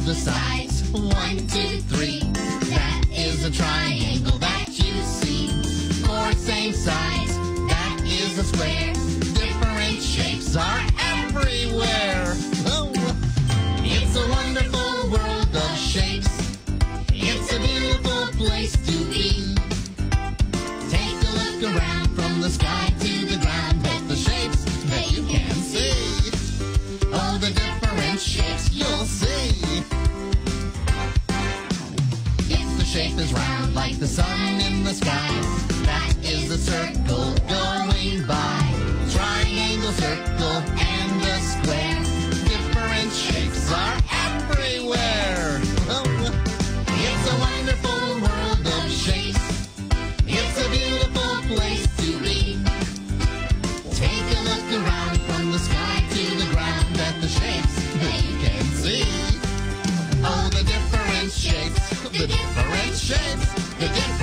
the sides. 1, 2, 3. That is a triangle that you see. 4 same sides. That is a square. Different shapes are everywhere. Oh, it's a wonderful world of shapes. It's a beautiful place to be. Take a look around from the sky to the ground at the shapes that you can see. Oh, the different shapes you'll see. If the shape is round like the sun in the sky, that is a circle going by. Triangle, circle, and a square. Different shapes are everywhere. Oh, it's a wonderful world of shapes. It's a beautiful place to be. Take a look around from the sky to the ground at the shapes that you can see. Oh, the different shapes, the different shapes, the different